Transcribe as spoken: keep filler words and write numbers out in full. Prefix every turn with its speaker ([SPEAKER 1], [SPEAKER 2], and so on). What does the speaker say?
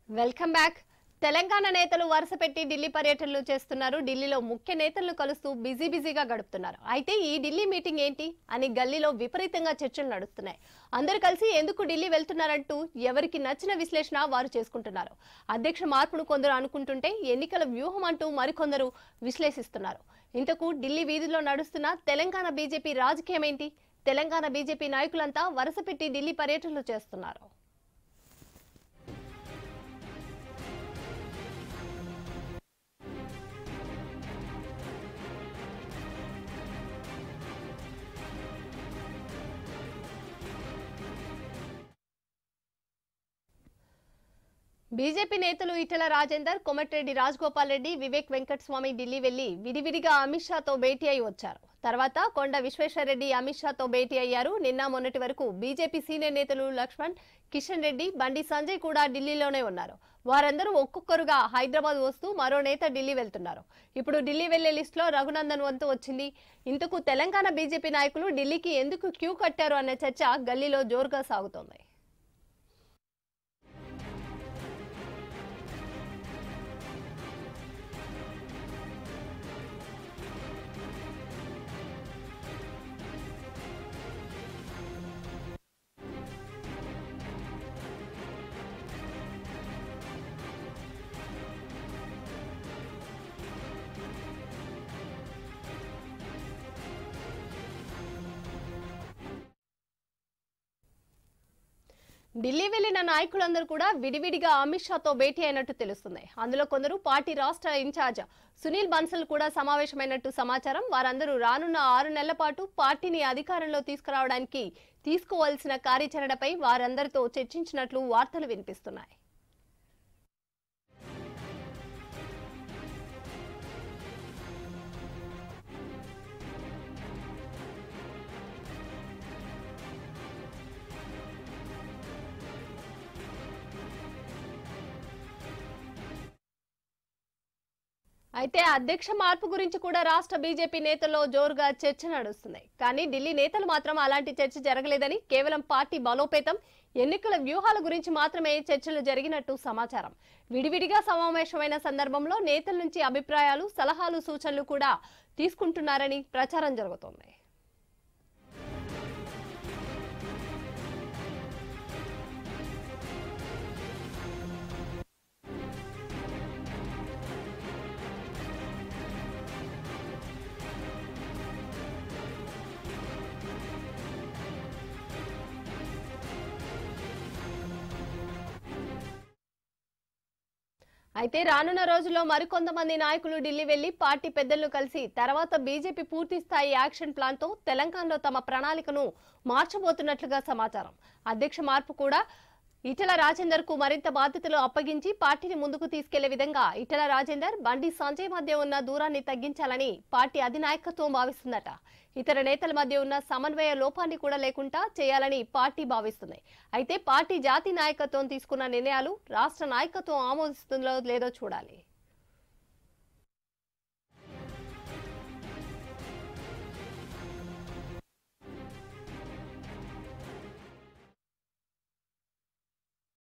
[SPEAKER 1] Welcome back. Telangana నేతలు వరుస పెట్టి ఢిల్లీ పర్యటనలు చేస్తున్నారు. ఢిల్లీలో ముఖ్య నేతలను కలుస్తూ బిజీ బిజీగా గడుపుతున్నారు. అయితే ఈ ఢిల్లీ మీటింగ్ ఏంటి అని గల్లీలో విపరీతంగా చర్చలు నడుస్తున్నాయి. అందరూ కలిసి ఎందుకు ఢిల్లీ వెళ్తున్నారంటూ ఎవరికి నచ్చిన విశ్లేషణ వారు చేసుకుంటున్నారు. అధ్యక్ష మార్పును కొందరు అనుకుంటుంటే ఎన్నికల వ్యూహం అంటూ మరికొందరు విశ్లేషిస్తున్నారు. ఇంతకు ఢిల్లీ వీధిలో నడుస్తున్న తెలంగాణ బీజేపీ రాజకీయం ఏంటి? తెలంగాణ బీజేపీ నాయకులంతా వరుస పెట్టి ఢిల్లీ పర్యటనలు చేస్తున్నారు. బీజేపీ నేతలు ఈటెల రాజేందర్, కోమటిరెడ్డి రాజగోపాల్ రెడ్డి, వివేక్ వెంకటస్వామి ఢిల్లీ వెళ్లి విడివిడిగా అమిత్ షాతో భేటీ అయి వచ్చారు. తర్వాత కొండ విశ్వేశ్వరరెడ్డి అమిత్ షాతో భేటీ అయ్యారు. నిన్న మొన్నటి వరకు బీజేపీ సీనియర్ నేతలు లక్ష్మణ్, కిషన్ రెడ్డి, బండి సంజయ్ కూడా ఢిల్లీలోనే ఉన్నారు. వారందరూ ఒక్కొక్కరుగా హైదరాబాద్ వస్తూ మరో నేత ఢిల్లీ వెళ్తున్నారు. ఇప్పుడు ఢిల్లీ వెళ్లే లిస్టులో రఘునందన్ వంతు వచ్చింది. ఇంతకు తెలంగాణ బీజేపీ నాయకులు ఢిల్లీకి ఎందుకు క్యూ కట్టారు అనే చర్చ గల్లీలో జోరుగా సాగుతోంది. ఢిల్లీ వెళ్లిన నాయకులందరూ కూడా విడివిడిగా అమిత్ షాతో భేటీ అయినట్టు తెలుస్తుంది. అందులో కొందరు పార్టీ రాష్ట్ర ఇన్ఛార్జ్ సునీల్ బన్సల్ కూడా సమావేశమైనట్టు సమాచారం. వారందరూ రానున్న ఆరు నెలల పాటు పార్టీని అధికారంలో తీసుకురావడానికి తీసుకోవాల్సిన కార్యాచరణపై వారందరితో చర్చించినట్లు వార్తలు వినిపిస్తున్నాయి. అయితే అధ్యక్ష మార్పు గురించి కూడా రాష్ట్ర బీజేపీ నేతల్లో జోరుగా చర్చ నడుస్తుంది. కానీ ఢిల్లీ నేతలు మాత్రం అలాంటి చర్చ జరగలేదని, కేవలం పార్టీ బలోపేతం, ఎన్నికల వ్యూహాల గురించి మాత్రమే చర్చలు జరిగినట్టు సమాచారం. విడివిడిగా సమావేశమైన సందర్భంలో నేతల నుంచి అభిప్రాయాలు, సలహాలు, సూచనలు కూడా తీసుకుంటున్నారని ప్రచారం జరుగుతోంది. అయితే రానున్న రోజుల్లో మరికొంతమంది నాయకులు ఢిల్లీ వెళ్లి పార్టీ పెద్దలను కలిసి తర్వాత బీజేపీ పూర్తి స్థాయి యాక్షన్ ప్లాన్ తో తెలంగాణలో తమ ప్రణాళికను మార్చబోతున్నట్లుగా సమాచారం. అధ్యక్ష మార్పు కూడా ఈటెల రాజేందర్ కు మరింత బాధ్యతలు అప్పగించి పార్టీని ముందుకు తీసుకెళ్లే విధంగా ఈటెల రాజేందర్, బండి సంజయ్ మధ్య ఉన్న దూరాన్ని తగ్గించాలని పార్టీ అధినాయకత్వం భావిస్తుందట. ఇతర నేతల మధ్య ఉన్న సమన్వయ లోపాన్ని కూడా లేకుండా చేయాలని పార్టీ భావిస్తుంది. అయితే పార్టీ జాతీయ నాయకత్వం తీసుకున్న నిర్ణయాలు రాష్ట్ర నాయకత్వం ఆమోదిస్తుందో లేదో చూడాలి.